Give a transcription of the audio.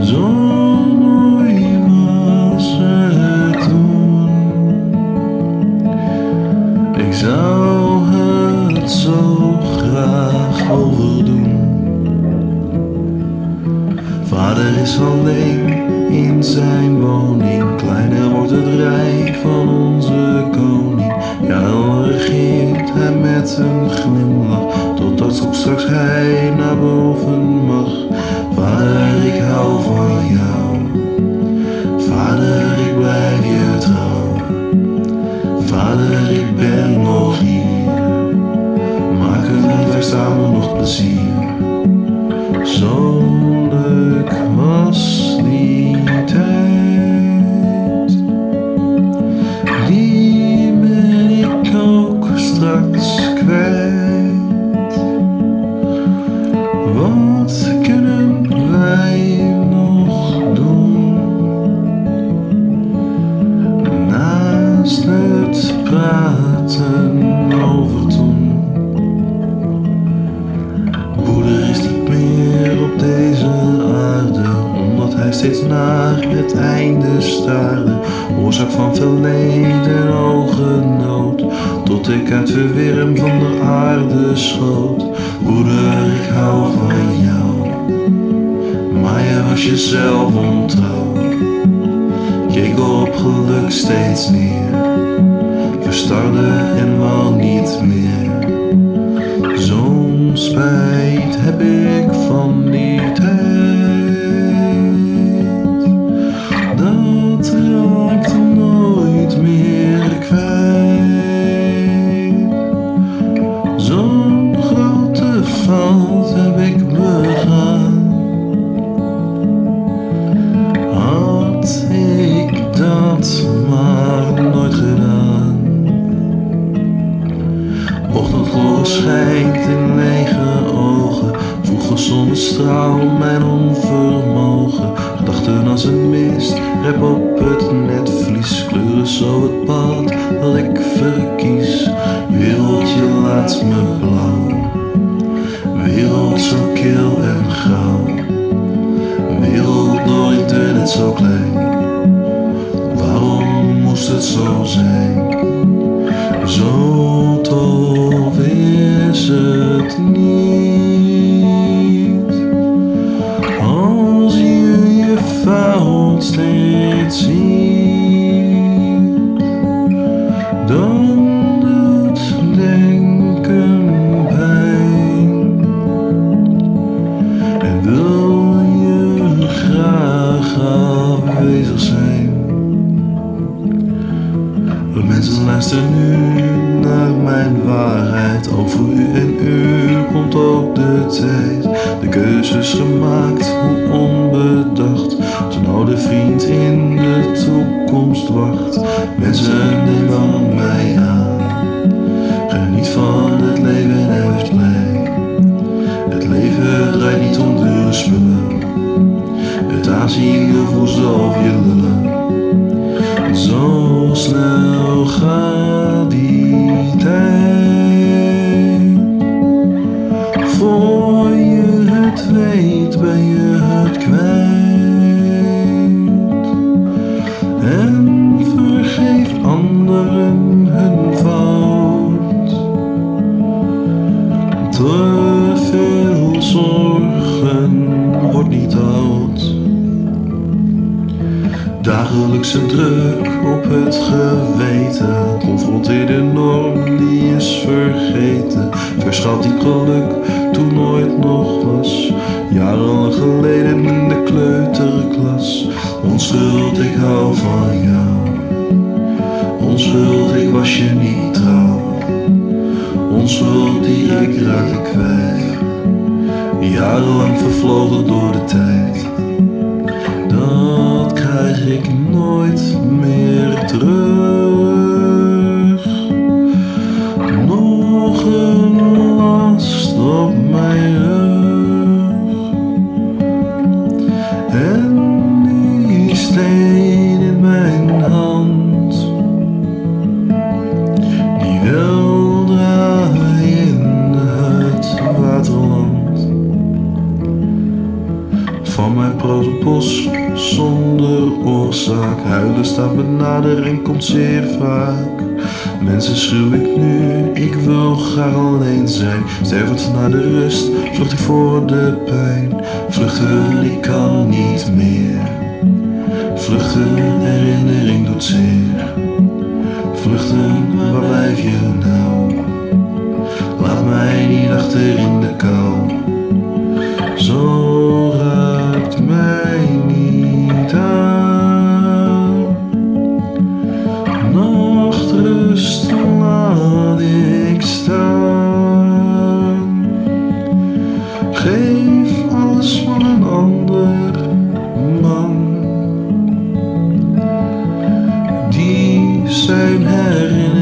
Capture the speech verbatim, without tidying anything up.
Zo mooi was het toen. Ik zou het zo graag overdoen. Vader is alleen in zijn woning. Kleiner wordt het rijk van onze koning. Ja, dan regeert hij met een glimlach, totdat straks hij naar boven mag. Vader, ik hou van jou. Vader, ik blijf je trouw. Vader, ik ben nog hier. Maak het liever samen nog plezier. Zo leuk was die tijd. Die ben ik ook straks kwijt. Wat kunnen wij nog doen? Naast het praten over toen. Broeder is niet meer op deze aarde, omdat hij steeds naar het einde staarde. Oorzaak van veel leed en ogennood, tot ik uit verwirm van de aarde schoot. Broeder, ik hou van jou, maar je was jezelf ontrouw. Keek op geluk steeds neer, verstarde en wou niet meer. Zo'n spijt heb ik van die tijd. Dat raakt nooit meer kwijt. Zo'n grote fout heb ik begaan. Had ik dat maar nooit gedaan. Ochtendgloren schijnt in lege ogen, vroege zonnestraal mijn onvermogen. Gedachten als een mist, rep op het netvlies, kleuren zo het pad dat ik verkies. Wereldje laat me blauw, wereld zo kil en grauw. Wereld door internet zo klein, waarom moest het zo zijn? Zo tof is het niet, als je je fout steeds ziet. Dan doet denken pijn en wil je graag afwezig zijn. Mensen, luister nu naar mijn waarheid. Over u en u komt ook de tijd. De keuze is gemaakt, hoe onbedacht. Zijn oude vriend in de toekomst wacht. Mensen, neem aan mij aan. Geniet van het leven en wees blij. Het leven draait niet om dure spullen. Het aanzien gevoel of je lullen. Zo snel gaat die tijd. Voor je het weet ben je het kwijt. En vergeef anderen hun fout. Te veel zorgen wordt niet oud. Dagelijkse druk op het geweten, confronteer de norm die is vergeten. Verschaalt die geluk toen nooit nog was, jarenlang geleden in de kleuterklas. Onschuld, ik hou van jou. Onschuld, ik was je niet trouw. Onschuld die ik raakte kwijt, jarenlang vervlogen door de tijd. Dat krijg ik nooit meer terug. Nog een last op mijn rug. En die steen in mijn hand, die weldra in het waterland. van mijn protopos zonder oorzaak. Huilen staat me nader en komt zeer vaak. Mensen schreeuw ik nu, ik wil graag alleen zijn. Stervend naar de rust, vlucht ik voor de pijn. Vluchten, ik kan niet meer. Vluchten, herinnering doet zeer. Vluchten, waar blijf je nou? Laat mij niet achter in de kou. Zo raakt mij niet aan. Nachtrust laat ik staan. Geef alles van een ander man. Die zijn herinnering